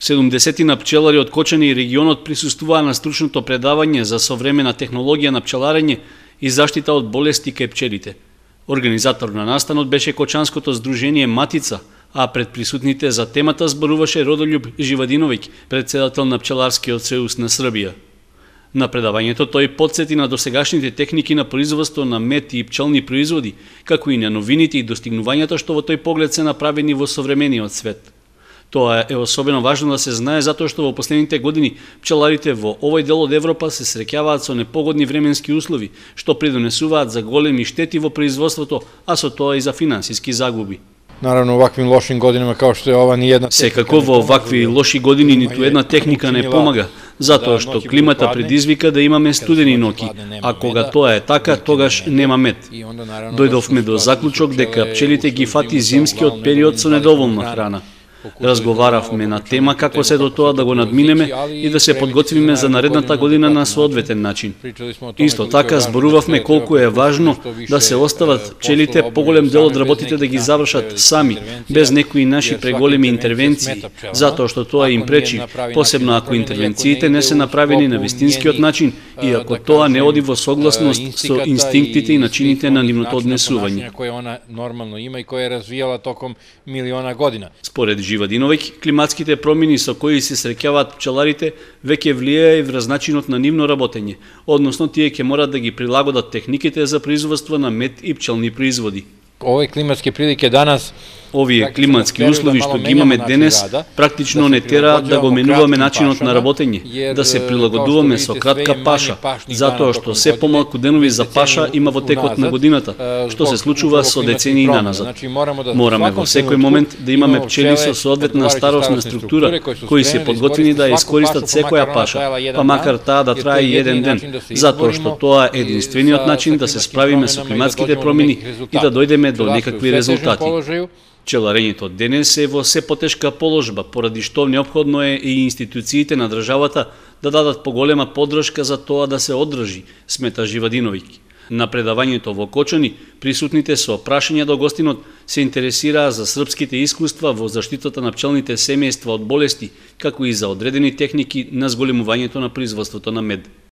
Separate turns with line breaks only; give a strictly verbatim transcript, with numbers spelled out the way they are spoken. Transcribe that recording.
седумдесетина пчелари од Кочани и регионот присуствуваа на стручното предавање за современа технологија на пчеларење и заштита од болести кај пчелите. Организатор на настанот беше Кочанското здружение Матица, а пред присутните за темата зборуваше Родолюб Живадиновиќ, председател на Пчеларскиот сојуз на Србија. На предавањето тој потсети на досегашните техники на производство на мед и пчелни производи, како и на новините и достигнувањата што во тој поглед се направени во современиот свет. Тоа е особено важно да се знае затоа што во последните години пчеларите во овој дел од Европа се среќаваат со непогодни временски услови, што придонесуваат за големи штети во производството, а со тоа и за финансиски загуби.
Наравно, оваквим лошим годинама као што е ова, ни една
Секако во овакви лоши години ниту една техника не помага, затоа што климата предизвика да имаме студени ноќи, а кога тоа е така, тогаш нема мед. Дојдовме до заклучок дека пчелите ги фати зимскиот период со недоволна храна. Разговаравме на тема како се до тоа да го надминеме и да се подготвиме за наредната година на соодветен начин. Исто така зборувавме колку е важно да се остават пчелите поголем дел од работите да ги завршат сами, без некои наши преголеми интервенции, затоа што тоа им пречи, посебно ако интервенциите не се направени на вистинскиот начин и ако тоа не оди во согласност со инстинктите и начините на нивното однесување. Според Живадиновиќ, климатските промени со кои се среќаваат пчеларите веќе влијае и врз начинот на нивно работење, односно тие ќе морат да ги прилагодат техниките за производство на мед и пчелни производи.
Овие климатски прилики данас
Овие климатски услови што ги имаме денес практично не тераат да го менуваме начинот на работење, да се прилагодуваме со кратка паша, затоа што се помалку денови за паша има во текот на годината, што се случува со децении наназад. Мораме во секој момент да имаме пчели со соодветна старосна структура, кои се подготвени да искористат секоја паша, па макар таа да трае и еден ден, затоа што тоа е единствениот начин да се справиме со климатските промени и да дојдеме до некакви резултати. Пчеларењето денес е во се потешка положба, поради што неопходно е и институциите на државата да дадат поголема поддршка за тоа да се одржи, смета Живадиновиќ. На предавањето во Кочани, присутните со прашања до гостинот се интересираа за српските искуства во заштитата на пчелните семејства од болести, како и за одредени техники на зголемувањето на производството на мед.